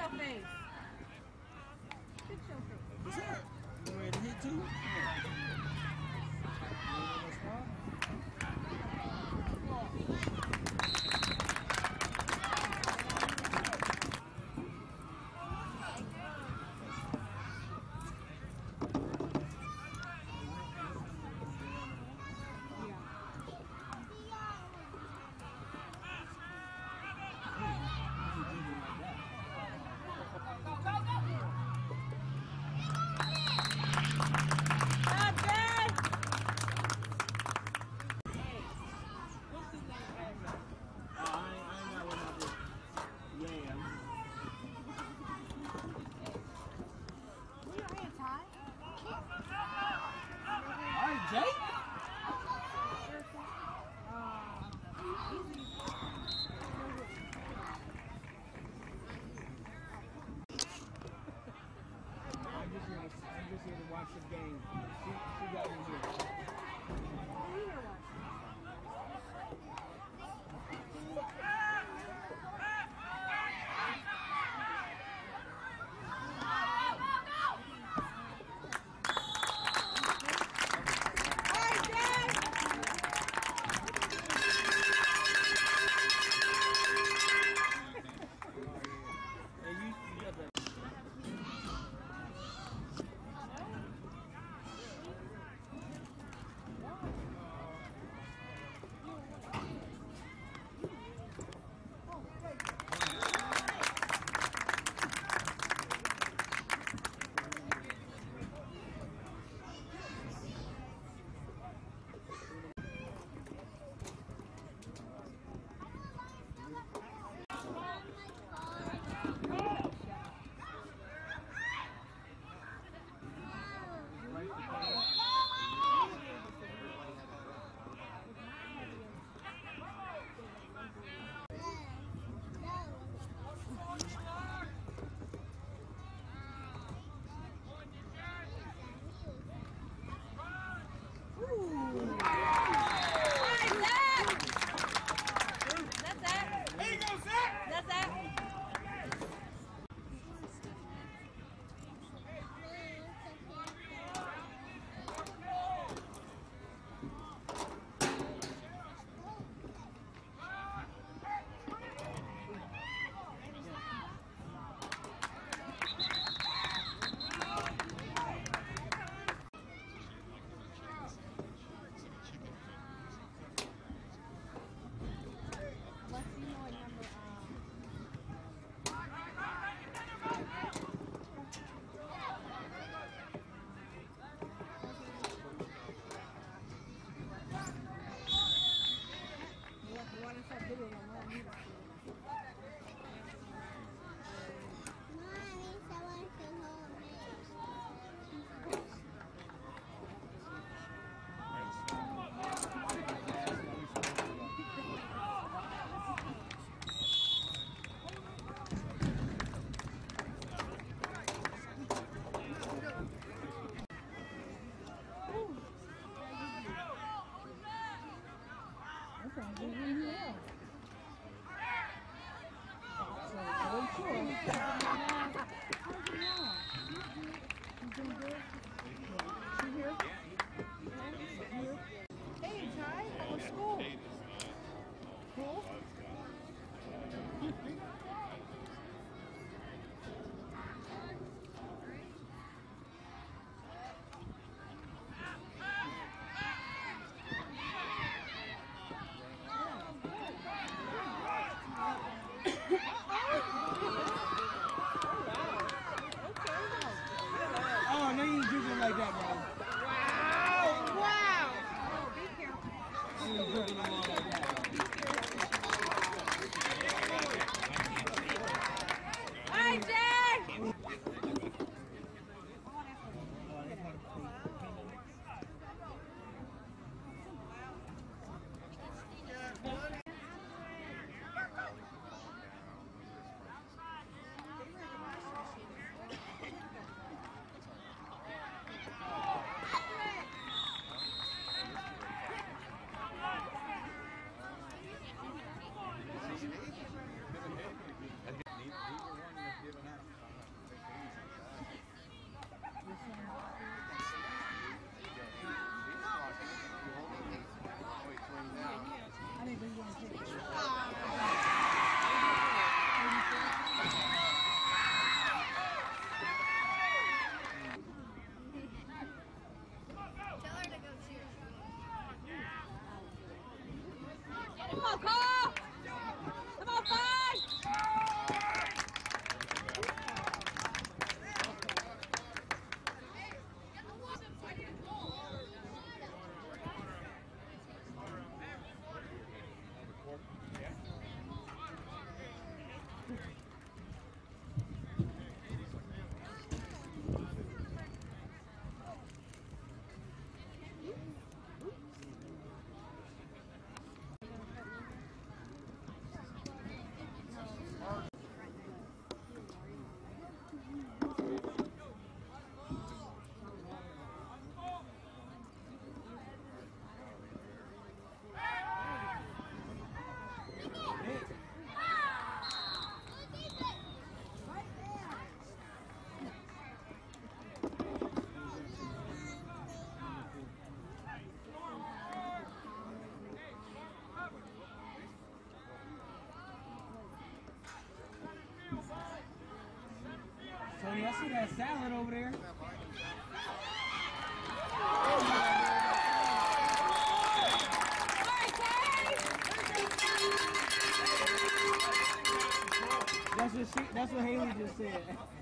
your face. Fix your face. What's up? You ready to hit too? Watch the game. She got me here. Come on, Cole! Come on, five! Tony, I see that salad over there. That's what Haley just said.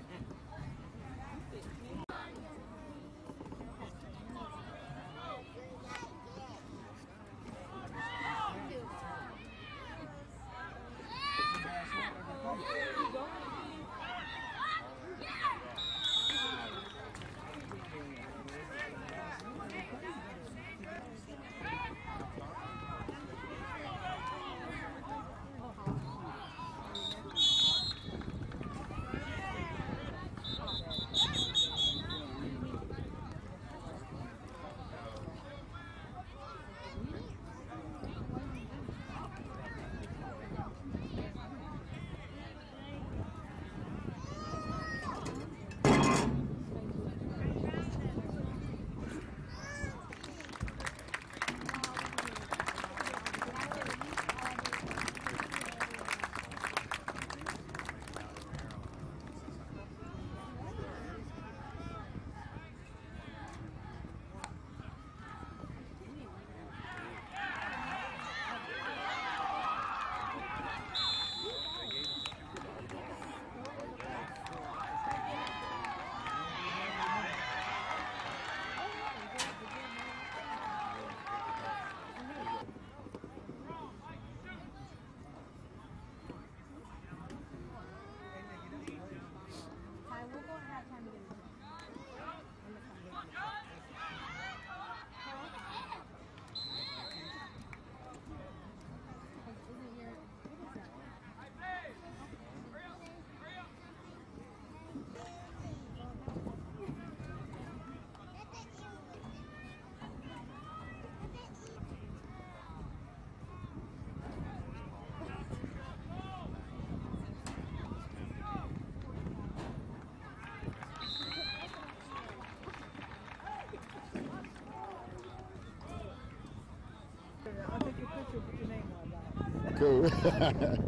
I'll take your picture and put your name on that. Cool.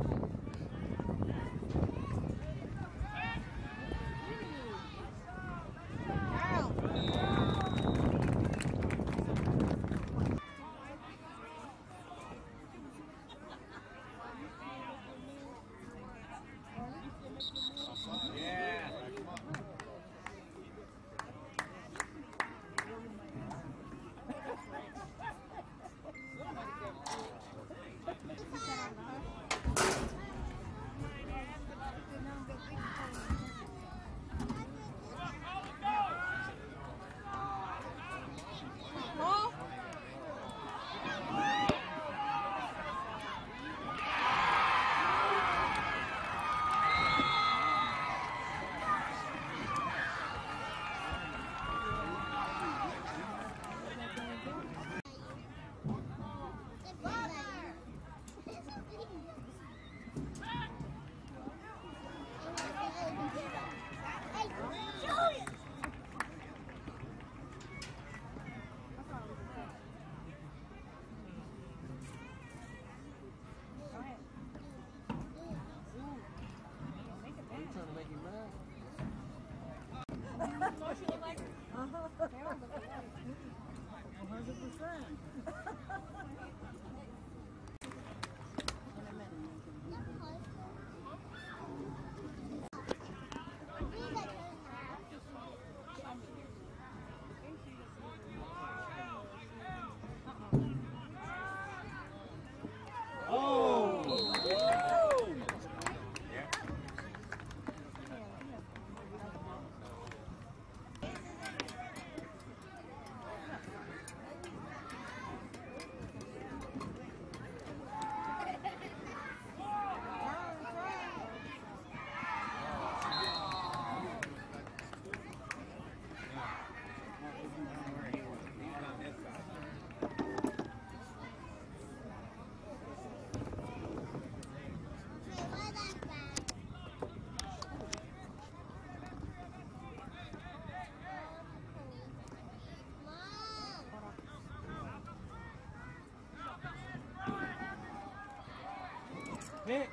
Hit.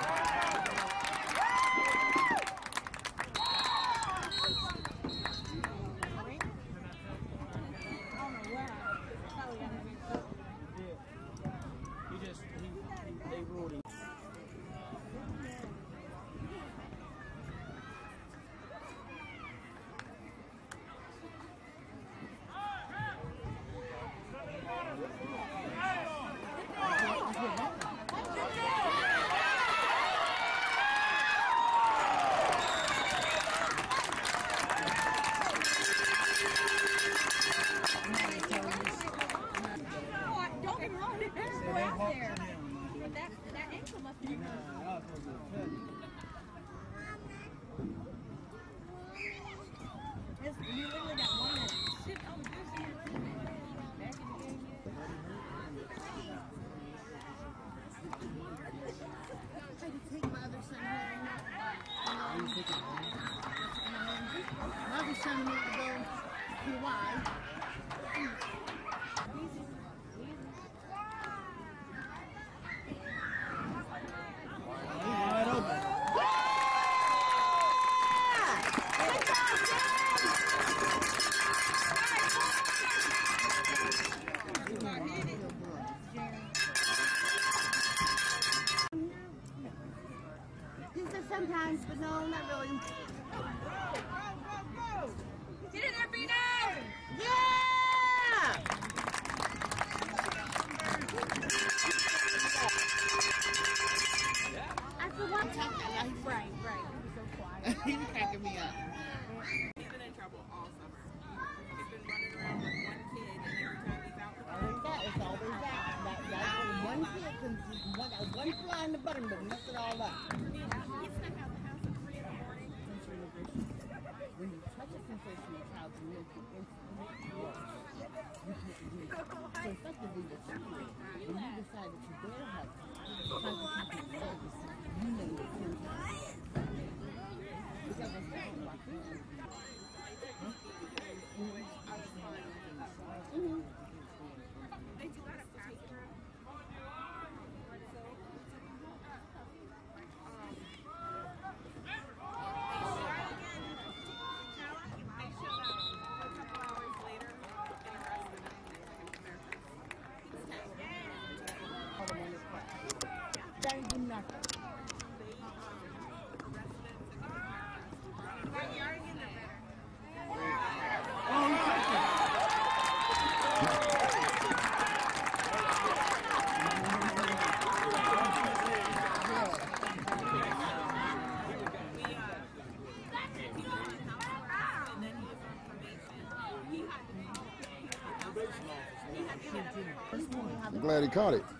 They ruled him. Sometimes, but no, not really. Get in there, Bino! Yeah! I forgot to talk that night. Right. He's so quiet. He's cracking me up. He's been in trouble all summer. He's been running around with one kid, and every time he's out with It's always that. That one kid can one fly in the button, but mess it all up. he snuck out the house at 3 in the morning. When you touch a sensational child, you make it instantly worse. You can't do it. So effectively, what you do, when you decide that you better have consequences service, you name it 10 times. Because it's not like this. They do that at Pastor. That ain't good nothing. I'm glad he caught it.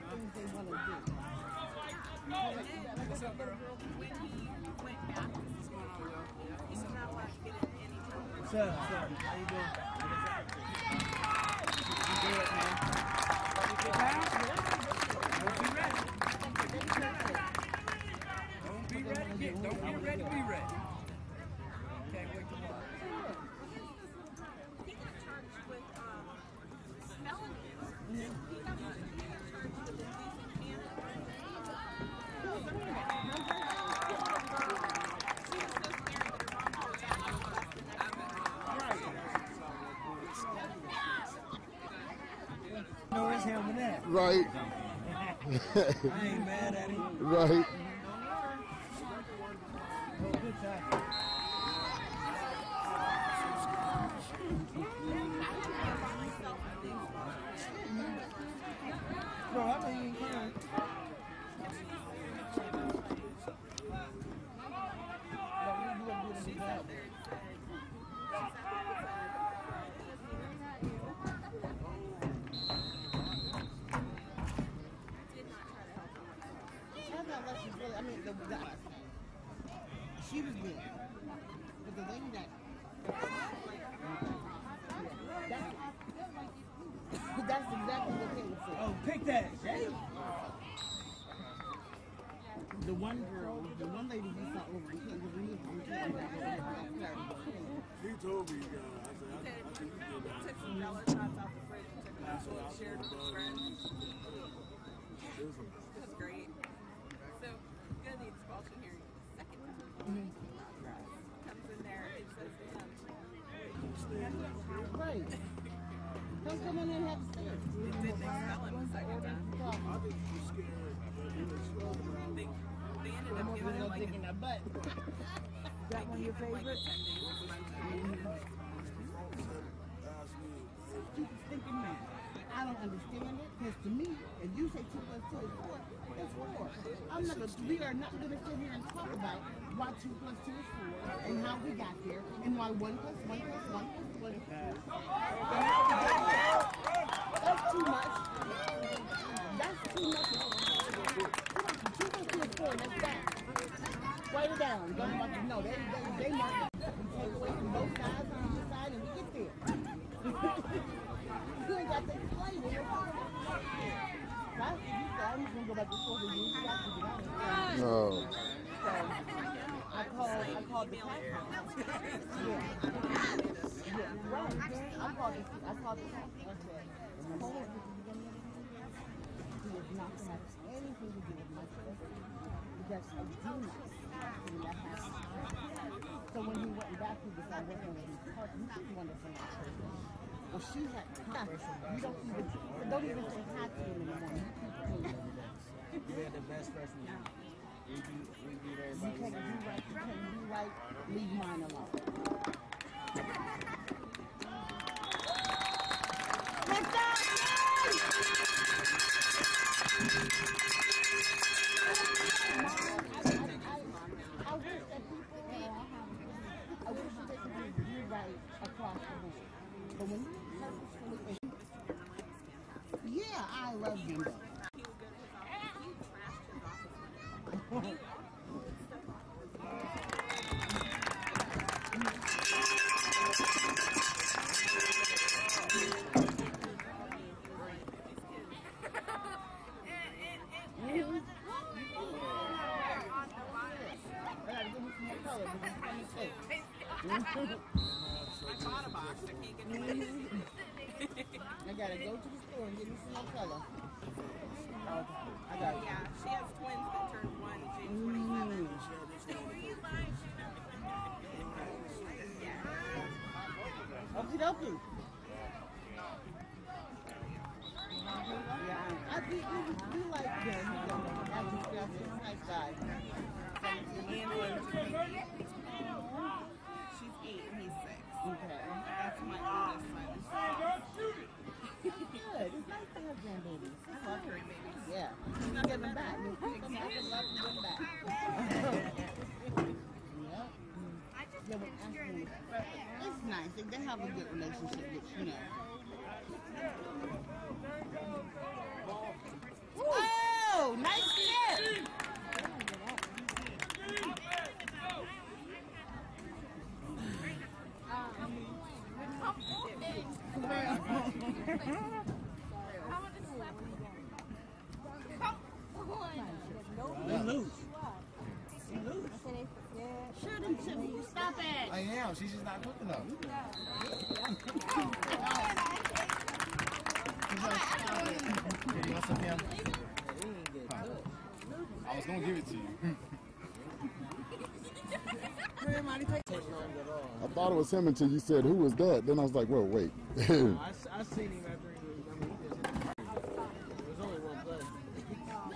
What's up, girl? When he went back, he's not allowed to get in any trouble. What's up? How you doing? You good, man? Don't be ready. Don't be ready to be ready. Can't wait to watch. He got charged with felonies. He got charged with indecent handling. Know his helmet at. Right. ain't mad at him. Right. Good tackle. Bro, I mean, man. I mean, she was good, but the lady that's exactly what they would say. Oh, pick that, Jay. The one girl, the one lady we saw over in Kansas, He told me, I said, I think you did that. Took some dollar shots off the fridge and took it out and shared with his friends. It was great. So, gonna need expulsion here second time. Comes in there and says, right. Don't come in and have stairs. It didn't expel him the second time. I think he's scared. They ended up giving him like in their butt. That one your favorite? like 10 days suspension. Stupid stinking man. I don't understand it, because to me, if you say 2 + 2 is 4, it's 4. We are not going to sit here and talk about why 2 + 2 is 4 and how we got there and why 1 + 1 + 1 + 1 is 4. That's too much. That's too much. 2 + 2 is 4, and that's that. Write it down. Don't want to know. They mark it. We take away from both sides on either side and we get there. You ain't got to explain it. Last week you said I'm just going to go back to school to you. You got to get out of here. No. So I called the tax house. Yeah. Yeah, right. I called the tax house. I said, hold on. He is not going to have anything to do with my children. That's a do not. So when he went back, he was like working with his partner. He didn't want to say that. Well, she had you don't even say hi to him in the morning. We had the best freshman year. We beat everybody. You can't do right, leave mine alone. Let's go! I wish that they could do right across the board. But when you purposefully, yeah, I love you. He would go to his office. He trashed his office. He I bought a box. I can't get the I gotta go to the store and get me some more color. Yeah, she has twins that turned 1 June 27th. Okie dokie. Yeah, I think you like him. He's a nice guy. And 1 she's 8 and he's 6. Okay. That's my oldest son. Good. It's nice to have grandbabies. I love her babies. Yeah. You give them back. You pick them up and love them, give them back. Yep. Yeah, but actually, it's nice. They have a good relationship, which, you know. Oh, nice hit! They lose. Shoot him, Timmy. Stop it. I am. She's just not quick enough. You want some of him? I was going to give it to you. I thought it was him until you said, who was that? Then I was like, well, wait. I seen him after he was, he was in the it was only one play.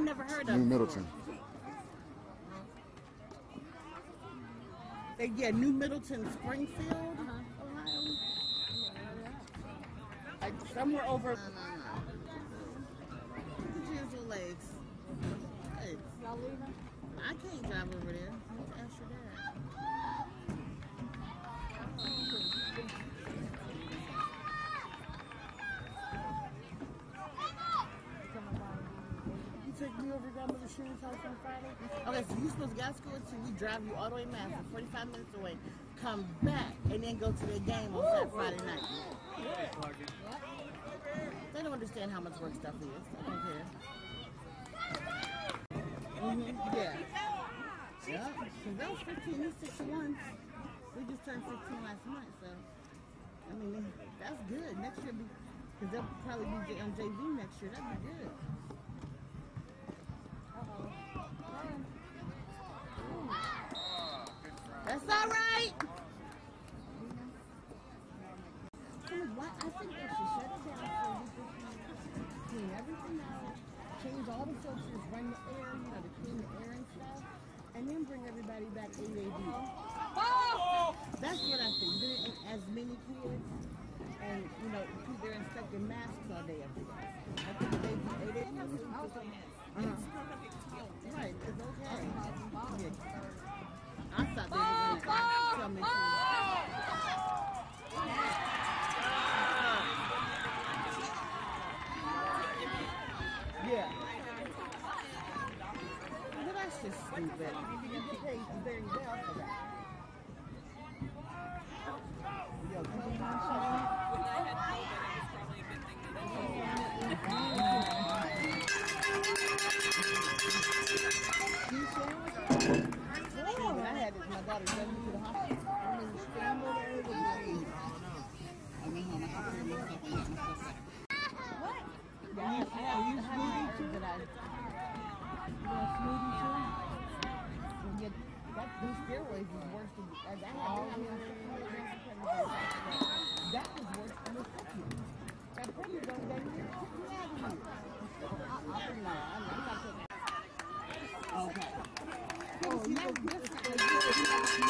never heard of New it. Middleton. Yeah, New Middleton, Springfield, Ohio. Like somewhere over. No. Look at your little legs. Hey. Y'all leaving? I can't drive over there. Let's ask your dad. You take me over to grandmother's shoes house on Friday? Okay, so you supposed to get out of school at 2. We drive you all the way to Mass, 45 minutes away. Come back and then go to the game on Friday night. They don't understand how much work stuff is. They don't care. Yeah. Yeah. Because that was 15. He's 61. We just turned 15 last month, so I mean that's good. Next year, because they'll probably be on JV next year. That'd be good. That's all right. What? I think they should shut it down so we can clean everything out, change all the filters, run the air, to clean the air and stuff, and then bring everybody back AAD. That's what I think. Then as many kids, and because they're inspecting masks all day every day. I think they do AAD. Right, it's okay. Yeah. I thought they were going to tell me yeah. Well, that's just stupid. You pay very well for that. Yo, come on, When I had COVID, it was probably a good thing that I I had it, my daughter drove me to the hospital. I mean, scrambled everything. I went home, I took care of myself and got myself better. What? Yeah, I have smoothie too? That you want a smoothie too? Yeah, those steroids is worse than that. That is worse than the cookie. That cookie don't get me out of here. I'm not taking it. Okay. Oh,